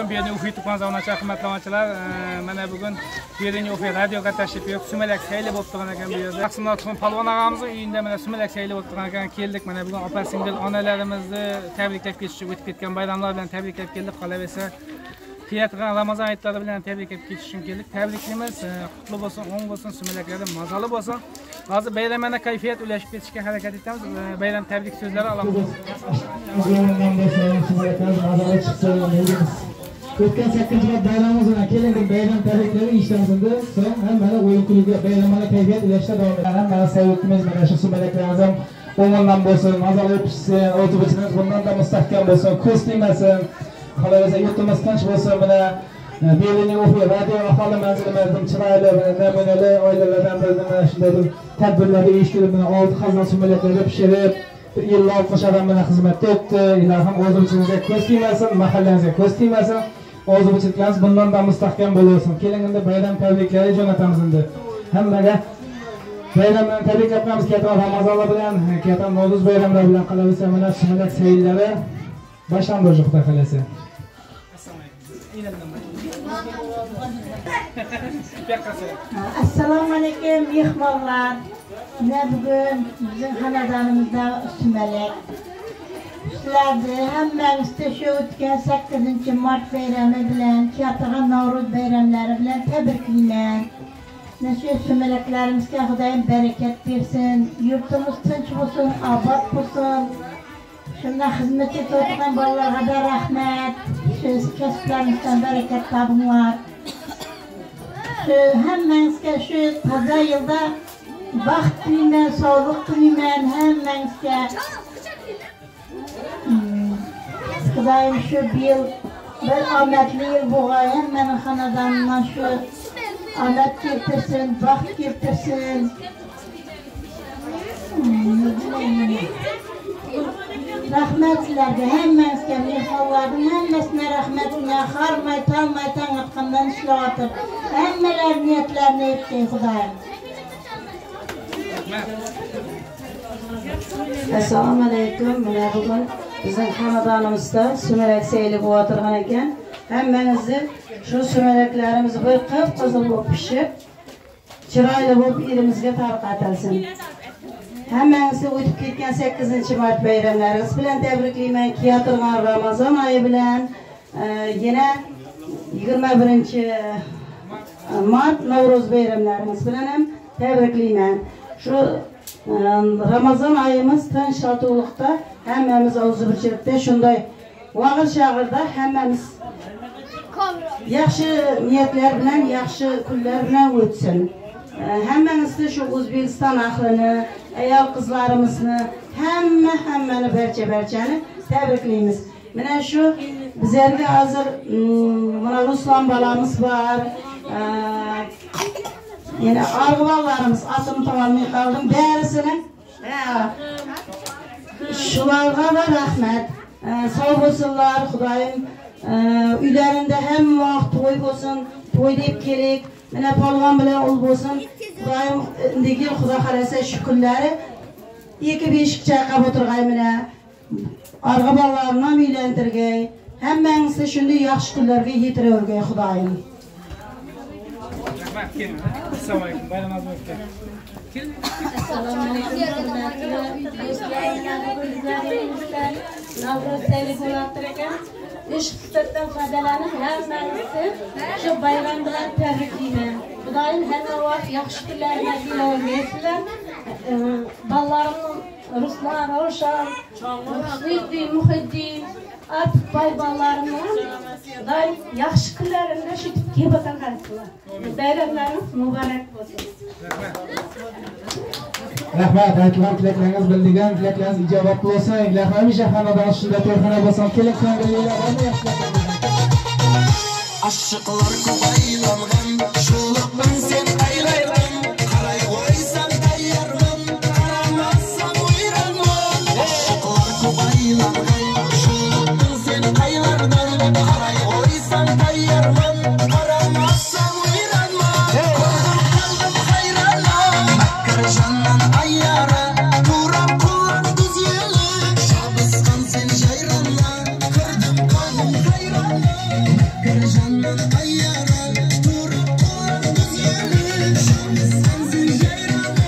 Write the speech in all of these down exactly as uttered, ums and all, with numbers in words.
alaykum. Beni Ufit Tupanzavna hurmatlanuvchilar. Mana bugun Beringi Ufit radioga tashrif buyurib, sumalak sayli bo'lib turgan ekan bu yerda. Maqsumlar Tuxum Palvon og'amizning uyida mana sumalak sayli bo'lib turgan ekan. Keldik mana bugun opa singil onalarimizni tabriklab ketishib o'tib ketgan bayramlar bilan tabriklab keldik. Qolaversa Tiyatran Ramazon oyitlari bilan tabriklab ketish uchun keldik. Tabriklaymiz. Qutlu bo'lsin, o'ng bo'lsin, sumalaklari mazali bo'lsin. Hozir bayramona kayfiyat ulashib ketishga harakat etamiz. Bayram tabrik so'zlari alohida. O'tgan sakkizinchi marta bayramimiz bilan kelindik. Bayram tabriklari ishlamizda so'ng hammani o'yin kuliga bayramona kayfiyat ulashda davom etadi. Hammani sevib mana shu sumalaklarimiz ham o'ng'ondan bo'lsin, mazali pishsin, o'tib-o'tishimiz bundan da mustahkam bo'lsin, ko'z tegmasin. Qolaversa yurtimiz tinch bo'lsin. Mana Beringi Ufit radio aholi manzilimizdan chiroyli namunali oilalardan birdan mana shunday bir tadbirlarga uyushtirib, mana olti xazon sumalaklarni pishirib, yillar qo'shadan bilan xizmatda o'tdi. Ilohim o'zimizga ko'z tegmasin, mahallangizga ko'z tegmasin. O'zimizlarimiz bundan da mustahkam bo'lsin. Kelinganda bayram tabriklari jo'natamiz endi. Hammaga bayram bilan tabriklaymiz. Katta Ramazonlar bilan, katta Navro'z bayramlari bilan qolaversa mana sumalak sayillari boshlanadi Xudo xolasa. Assalomu alaykum mehmonlar. Mana bugun bizning xonadonimizda sumalak. Sizlarni hammangizga shu o'tgan sakkizinchi mart bayrami bilan, katta Navro'z bayramlari bilan tabriklayman. Mana shu sumalaklarimizga Xudoyim barakat bersin, yurtimiz tinch bo'lsin, obod bo'lsin. Shunda xizmat etayotgan bolalarga da rahmat. Shu kasblarimizdan barakat topinglar. Shu hammangizga shu toza yilda baxt tilayman, sog'lik tilayman hammangizga. Xudoyim shu yil bir omadli yil bo'lgan, hammaning xonadonidan shu omad keltirsin, baxt keltirsin. Rahmat sizlarga, hammangizga, mehmonlarning hammasine rahmatini harmay, talmay, tang'atqandan ishlayotib, hammalar niyatlarini etdi Xudoyim. Assalomu alaykum. Mana bugun bizning xonadonimizda sumalak sayli bo'lib o'tirgan ekan. Hammangizni shu sumalaklarimiz bir qip-qizil bo'lib pishib, chiroyli bo'lib elimizga tarqatilsin. Hammangizni o'tib ketgan sakkizinchi mart bayramlaringiz bilan tabriklayman. Keltirgan Ramazon oyi bilan yana yigirma birinchi mart Navro'z bayramlarimiz bilan ham tabriklayman. Shu Ramazon oyimiz tinch shotuvlikda hammamiz o'zi bir chetda shunday vaqir shag'irda hammamiz yaxshi niyatlar bilan, yaxshi kunlar bilan o'tsin. Hammamizni shu O'zbekiston ahlini, ayol qizlarimizni, hamma hammani barcha-barchani tabriklaymiz. Mana shu bizlarga hozir mana Ruslan balamiz bor. Yana arg'uvallarimiz atim tomolmay qoldim. Barisini shularga da rahmat. Sog' bo'lsinlar, Xudoyim uylarida hamma vaqt to'y bo'lsin, to'y deb kerak. Mana polvon bilan ul bo'lsin. Xudoyim ndagi Xudo xolasa shu kunlari ikki beshik chaqab o'tirg'ay mana arg'a bolalarni ham uylantirgay. Hammangizni shunday yaxshi kunlarga yetiravergay Xudoyim. Assalomu alaykum. Bayramingiz bo'lsin. Assalomu alaykum. Navro'z sayli bo'layotgan ekan. Ish fursatdan foydalanib hammangizni shu bayram bilan tabriklayman. Xudoyim hamma vaqt yaxshi kunlarga ilovaysizlar. Bolalarimni Ruslan, Ravshan, Muhiddin, Muhiddin, Atbay bolalarimni Xudoyim yaxshi kunlarimda shu kelib qolsinlar. Bayramlarimiz muborak bo'lsin. Rahmat, aytgan tilaklaringiz bildigan tilaklaringiz ijobat bo'lsin. Ilohim hamisha xonadon shunda to'yxona bo'lsin. Kelib ko'ngillilarni yaxshilaydi. Aşıklar kubaylangan, şulukman sen ayraylan. Qaray qo'ysan tayyorman, qaramazsan uyranman. Aşıklar kubaylangan, şulukman sen ayraylan. Qaray qo'ysan tayyorman, qaramazsan uyranman. Qo'ldan qalbim hayralan, makkarjandan ayyara. Turab qullar düz yeli, shabisqan sen jayronman. Qirdim qalbim hayralan. Karajandan ayyara durup kulağımız yerim Şanlı sensin ceyranı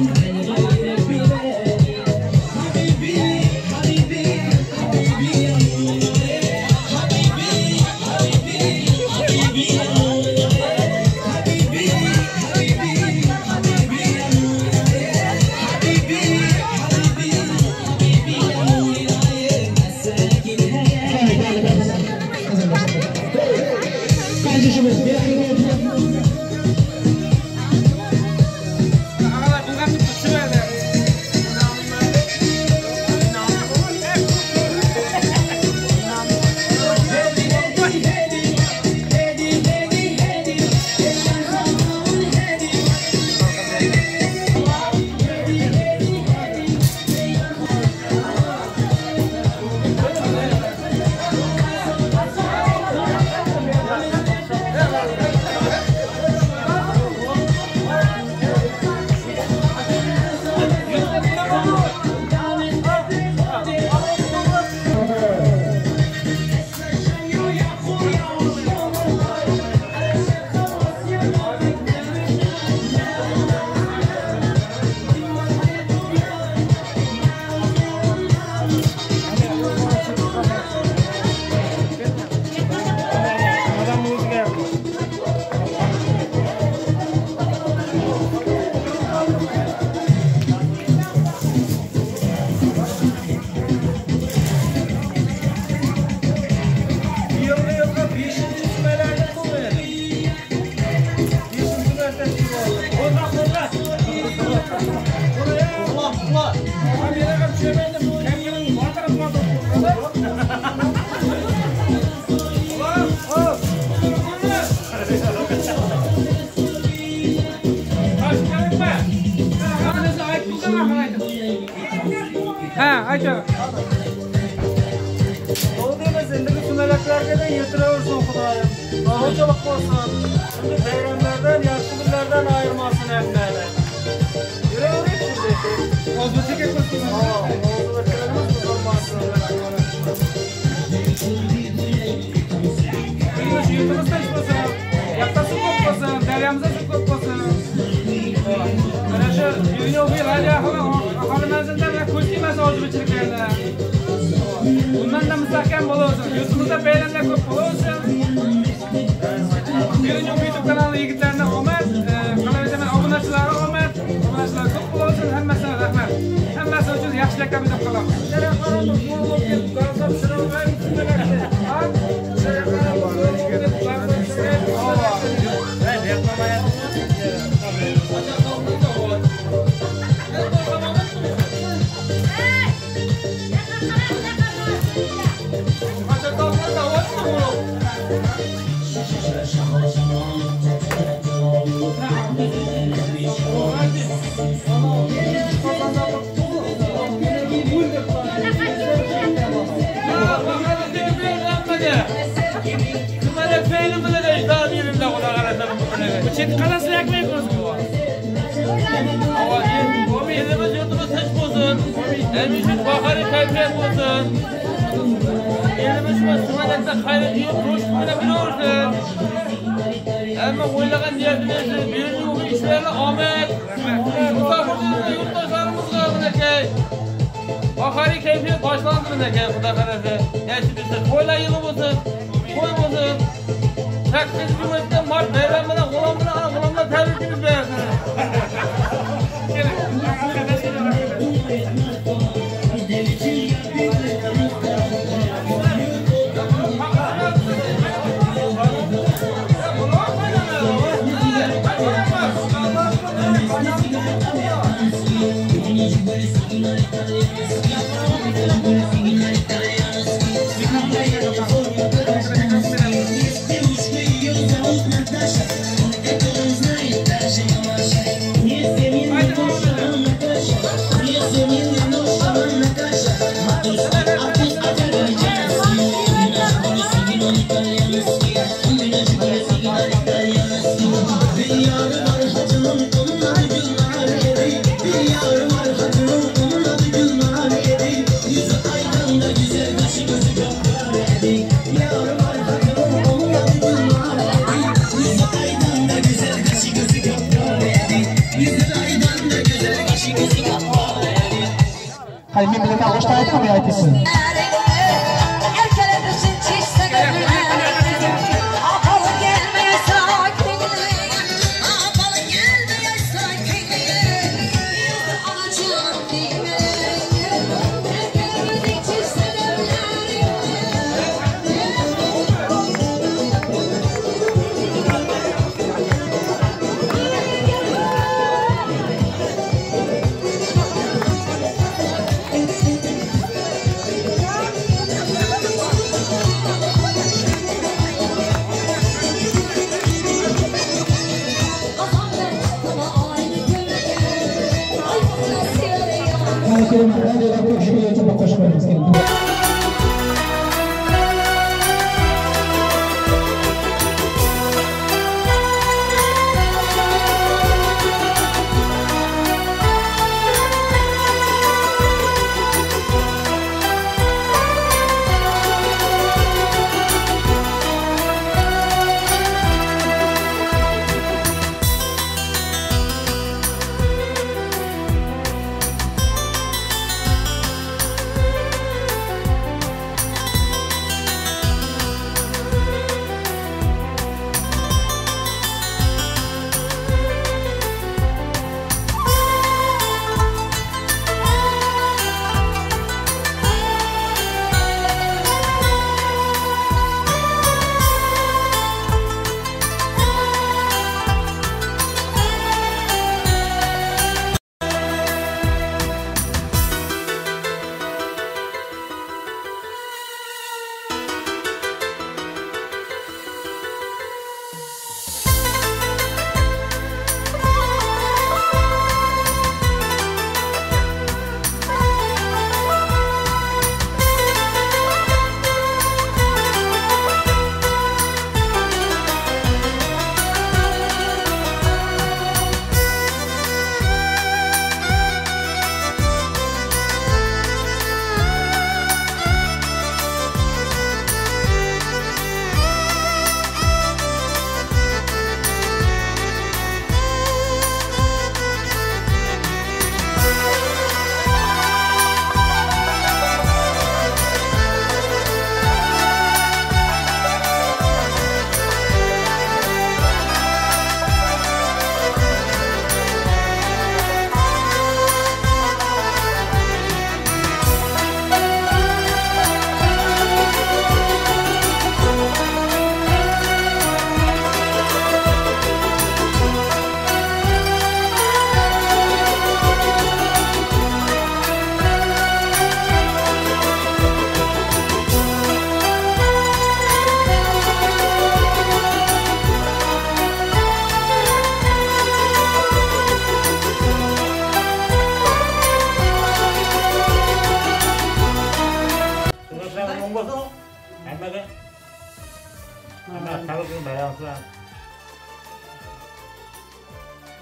Habibi, Habibi, Habibi, Aytın. O deymiz, endi bu sumalaklarga da yetiraversin Xudoyim. Bahochilik bo'lsin. Endi bayramlardan, yaxshi kunlardan ayirmasin hammalarni. Yuraverik shunday. O'zbekcha ko'rsin. Ha, o'zbekchalarimiz buzilmasin. Biz yurtimizda ish bo'lsin. Yaxtasi ko'p bo'lsin, daryomizda suv ko'p bo'lsin. Mana shu dunyoviy aholi manzilda ko'z tiymasa o'zbekchiliklarga. Bundan da mustahkam bo'laversin. Yurtimizda bayramlar ko'p bo'laversin. Birinchi YouTube kanali yigitlarga omad, qolaversa obunachilari omad, obunachilar ko'p bo'laversin. Hammasine rahmat. Hammasi uchun yaxshiliklar tilab qolaman. Çet kalası yakmayı konuşuyor. Ama bu elimiz yurtumuz hiç bozun. Elimiz bakari kayfiyet bozun. Elimiz şu sumadakta hayret yok, coşkuyla biliyorsun. Ama oylagan diyetimiz birinci bu işlerle Ahmet. Mustafa'nın yurttaşlarımızla bunakay. Bakari kayfiyet başlandı bunakay bu da kararı. Yani biz koyla yılı bozun, koy bozun. Taksis cümlette Mart bayramına kolamına kolamına tebrikimiz beğensin. Hayır, ben bilene hoş da aytma, ben aytısın.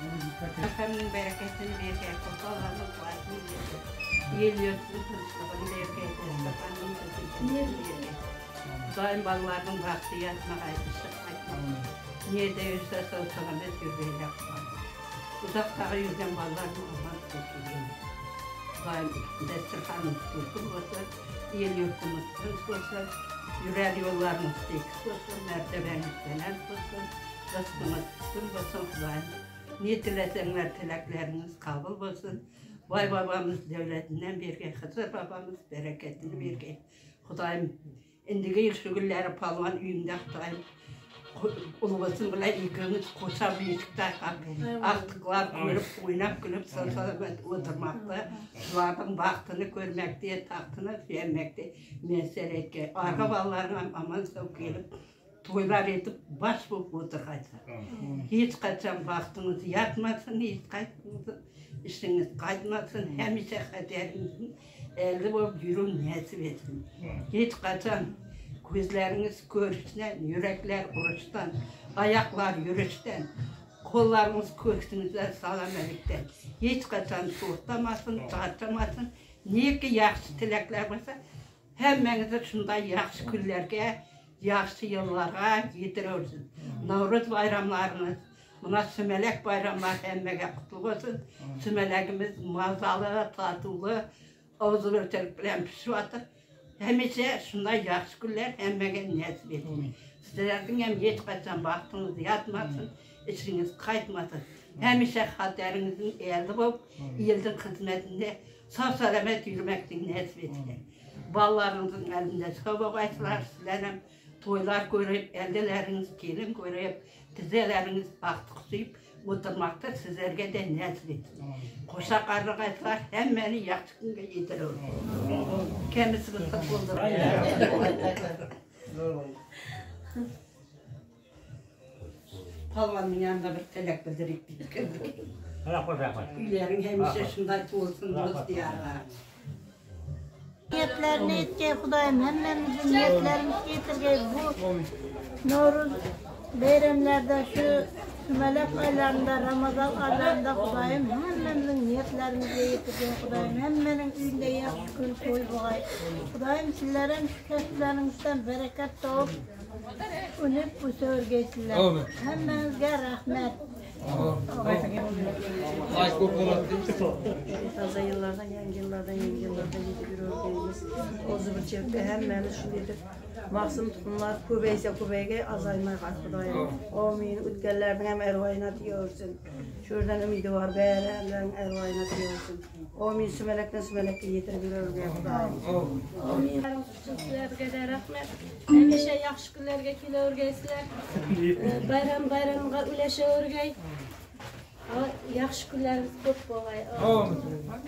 Efendim bereketini verken kurtarlarını kuvvetini yeliyorsun, tırıştığını verken efendim tırıştığını verken. Daim ballarının vakti yatma kaydışı kaydışı. Nerede yürse soğutana biz yürüyelim yapmam. Uzaktağı yüzden ballarının aman tutuyor. Daim destirhanın tutuyor olsa, yel yurtumuz tırış olsa, yürer yollarımız tekis olsun, mertebemiz denen olsun, rızkımız tüm olsun daim. Ne dilesenler tilekleriniz kabul olsun. Vay babamız devletinden birge, Hızır babamız bereketini birge. Hudayım, indiki yıl şu günleri palvan üyümde Hudayım. Ulubasın bile yıkınız koşa büyüklükler kapı. Aktıklar görüp, oynak gülüp, sırsalıp oturmakta. Suların baktığını görmekte, tahtını vermekte. Mesele etken. Arka ballarına aman sok gelip, toylar edip baş bulup oturgaysa. Hiç kaçan vaktiniz yatmasın, hiç kaçmasın, işiniz kaçmasın, hemşe kaderinizin elde bulup yürün nasip etsin. Hiç kaçan gözleriniz görüşten, yürekler oruçtan, ayaklar yürüyüşten, kollarınız köksünüzden salamelikten. Hiç kaçan soğutamasın, tartamasın. Niye ki yaxşı tilekler varsa, hemmenize şunday yaxşı günlerge, yaxşı yıllara yetirersin. Navruz bayramlarınız, buna sümelek bayramlar hemmege kutlu olsun. Sümelekimiz mazalı, tatılı, ağzı örtelik bilen pişip atır. Hemece şunday yaxşı günler hemmege nasip etsin. Sizlerden hem hiç kaçan vaktiniz yatmasın, içiniz kaytmasın. Hemece haterinizin elde bulup, yıldın hizmetinde sağ salamet yürümekten nasip etsin. Ballarınızın elinde sabah aytılar sizlerden toylar görüp, eldeleriniz gelin görüp, dizeleriniz baktık suyup, oturmakta sizlerge de nasip etsin. Koşa karlı aytılar hemmeni yaxşı günge yetirir. Kendisini tık buldur. Palvanın yanında bir telek bildirik dedik. Üylerin hemşe şunday tuğulsun dost diyarlar. Niyetlerini etke Hudayım, hemmemizin niyetlerimiz getirge bu Novruz bayramlarda şu Sümelek aylarında, Ramazan aylarında Hudayım, hemmemizin niyetlerimizi getirge Hudayım, hemmenin üyünde yaxşı gün toy boğay. Hudayım sizlerin şu kesplerinizden bereket doğup, önüp bu sörgeysiler. Hemmenizge rahmet. Taze yıllardan, yangi yıllardan, yangi yıllardan yedi bir örgeyimiz. O zıbır çevde hemmemiz şundadır. Maksım tutumlar kubeyse kubeyge azaymay kalkıdayım. Amin. Ütgellerden hem ervayına diyorsun. Şuradan ümidi var, beğenlerden ervayına diyorsun. Amin. Sümelekten sümelekte yetir bir örgeye kudayım. Amin. Sizlerge de rahmet. Hemşe yaxşı günlerge kilo örgeysizler. Bayram bayramga üleşe örgey. Yaxşı günleriniz ko'p bo'lg'ay.